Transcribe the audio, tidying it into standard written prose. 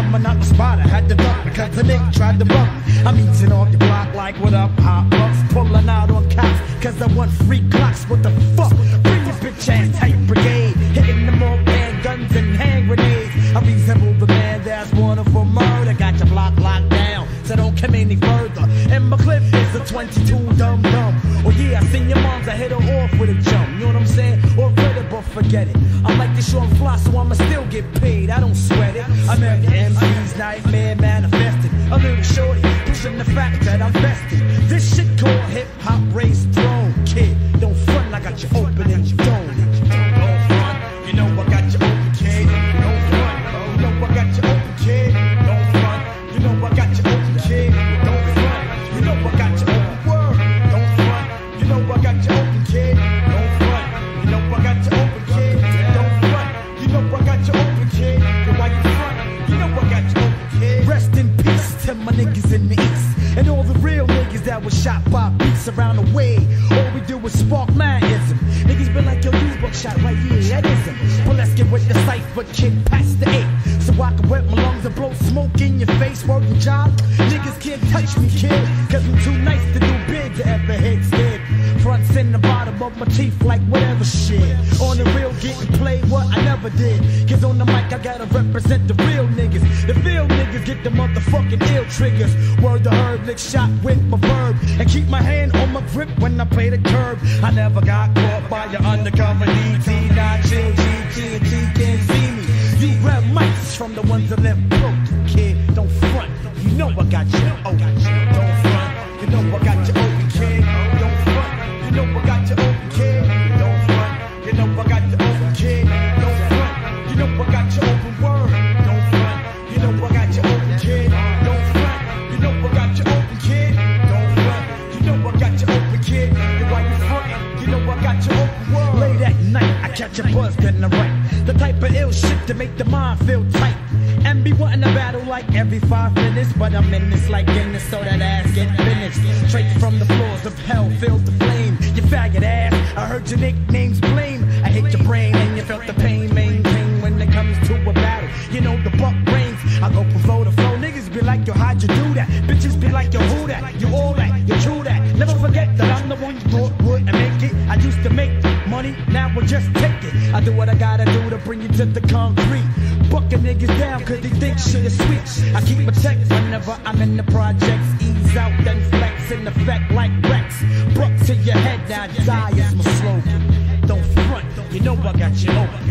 I'm not the spotter, had to duck because the nigga tried to bump. I'm eating off the block like what up, hot bucks, pulling out on cops cause I want free clocks. What the fuck? Bring your bitch ass tight brigade, hitting them all bad guns and hand grenades. I resemble the man that's wanted for murder. Got your block locked down, so don't come any further. And my clip is a 22 dumb. Oh yeah, I seen your moms, I hit her off with a jump. You know what I'm saying? Or read it, but forget it. I like to show 'em fly, so I'ma still get paid. I don't sweat it. I'm at the MC's nightmare manifested. A little shorty, pushing the fact that I'm vested. This shit called hip hop race throne. Kid, don't front, I got you open and you don't. Don't front, you know I got you open, kid. Don't front, you know I got you open, kid. Don't front, you know I got you open, kid. Don't front, you know I got you open, word. Don't front, you know I got you open, kid. Don't front, you know I got you open, kid. Don't front, you know I got you open, kid. Why you front, you know I got you open, kid. Rest in peace to my niggas in the east and all the real niggas that was shot by beats around the way. All we do is spark manism. Niggas been like, yo, use buckshot right here, that ism. But let's get with the cipher, kid, past the 8. So I can wet my lungs and blow smoke in your face. Working job, niggas can't touch me, kid, cause I'm too nice to do big to ever hit scared. Fronts in the bottom of my teeth like whatever shit. On the real getting played what I never did. Cause on the mic I gotta represent the real niggas. The real niggas get the motherfucking ill triggers. Word to herb, lick shot with my verb. And keep my hand on my grip when I play the curb. I never got caught by your undercover DT. Not chill, GG, and G can't see me. You grab mics from the ones that left broke, kid. Don't front, you know I got you open. Don't front, you know I got you open, kid. Don't front, you know I got you open, kid. Don't front, you know I got you open, kid. Don't front, you know I got you open, word. Don't front, you know I got you open, kid. Don't front, you know I got you open, kid. Don't front, you know I got you open, kid. Why you frontin', you know I got you open, word. Late at night, I catch a buzz getting the right. The type of ill shit to make the mind feel tight. And be wanting to battle like every 5 minutes. But I'm in this like Guinness, so that ass get finished. Straight from the floors of hell, filled the flame. You faggot ass, I heard your nickname's blame. I hate your brain and you felt the pain. Maintain when it comes to a battle. You know the buck brains, I go from flow to flow. Niggas be like, yo, how'd you do that? Bitches be like, yo, who that? You all that, you true that. Never forget that I'm the one you thought would and make it. I used to make money, now we'll just take it. I do what I gotta do to bring you to the concrete. Bucking niggas down cause they think shit is sweet. I keep my check whenever I'm in the projects. Ease out then flex in effect like Rex. Buck to your head now, die is my slogan. Don't front, you know I got you open.